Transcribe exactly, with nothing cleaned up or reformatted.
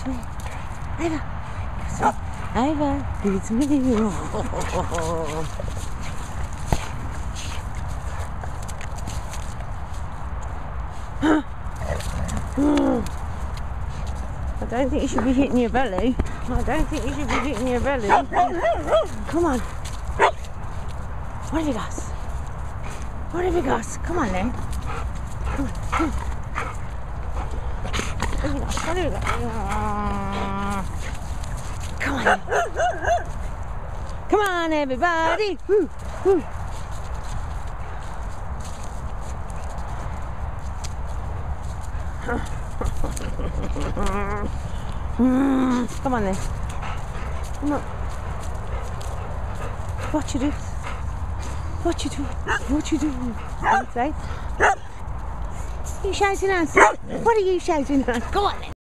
Ava. Ava, it's me. I don't think you should be hitting your belly. I don't think you should be hitting your belly. Come on. What have you got? What have you got? Come on then. Come on. Come on. What have you got? What have you got? Come on. Come on, everybody. Woo, woo. Come on then. Come on. What you do? What you do? What you do? What you shouting at? What are you shouting at? Go on then.